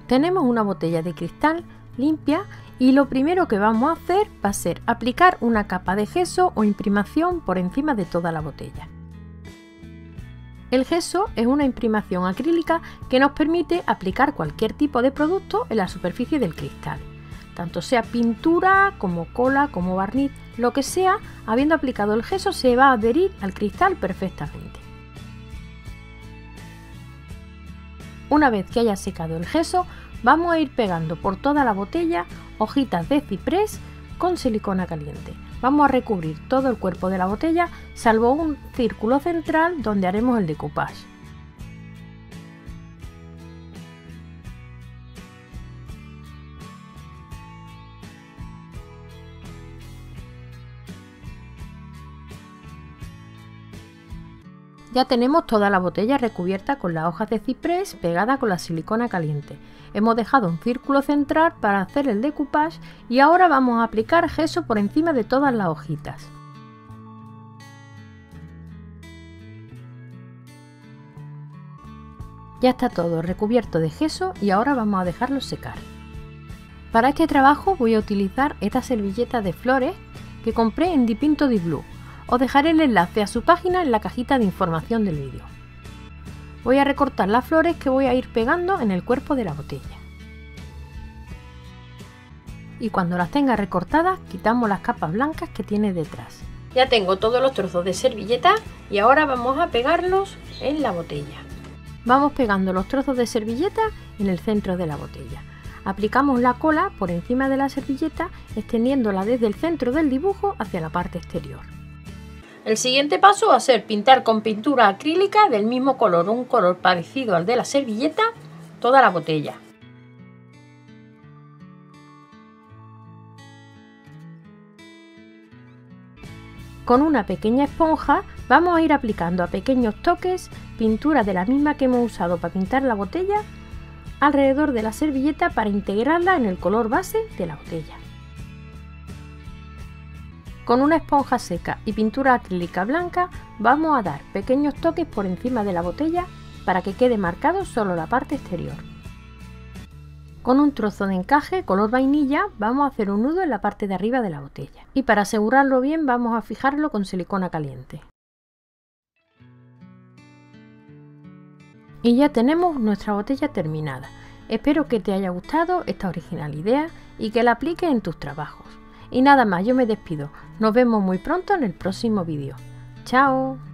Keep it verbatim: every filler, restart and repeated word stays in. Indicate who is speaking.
Speaker 1: Tenemos una botella de cristal limpia y lo primero que vamos a hacer va a ser aplicar una capa de gesso o imprimación por encima de toda la botella. El gesso es una imprimación acrílica que nos permite aplicar cualquier tipo de producto en la superficie del cristal, tanto sea pintura como cola como barniz, lo que sea, habiendo aplicado el gesso se va a adherir al cristal perfectamente. Una vez que haya secado el gesso, vamos a ir pegando por toda la botella hojitas de ciprés con silicona caliente. Vamos a recubrir todo el cuerpo de la botella, salvo un círculo central donde haremos el decoupage. Ya tenemos toda la botella recubierta con las hojas de ciprés pegada con la silicona caliente. Hemos dejado un círculo central para hacer el decoupage y ahora vamos a aplicar gesso por encima de todas las hojitas. Ya está todo recubierto de gesso y ahora vamos a dejarlo secar. Para este trabajo voy a utilizar esta servilleta de flores que compré en Dipinto di Blu. Os dejaré el enlace a su página en la cajita de información del vídeo. Voy a recortar las flores que voy a ir pegando en el cuerpo de la botella. Y cuando las tenga recortadas, quitamos las capas blancas que tiene detrás. Ya tengo todos los trozos de servilleta y ahora vamos a pegarlos en la botella. Vamos pegando los trozos de servilleta en el centro de la botella. Aplicamos la cola por encima de la servilleta, extendiéndola desde el centro del dibujo hacia la parte exterior. El siguiente paso va a ser pintar con pintura acrílica del mismo color, un color parecido al de la servilleta, toda la botella. Con una pequeña esponja vamos a ir aplicando a pequeños toques pintura de la misma que hemos usado para pintar la botella alrededor de la servilleta para integrarla en el color base de la botella. Con una esponja seca y pintura acrílica blanca vamos a dar pequeños toques por encima de la botella para que quede marcado solo la parte exterior. Con un trozo de encaje color vainilla vamos a hacer un nudo en la parte de arriba de la botella y para asegurarlo bien vamos a fijarlo con silicona caliente. Y ya tenemos nuestra botella terminada. Espero que te haya gustado esta original idea y que la apliques en tus trabajos. Y nada más, yo me despido. Nos vemos muy pronto en el próximo vídeo. ¡Chao!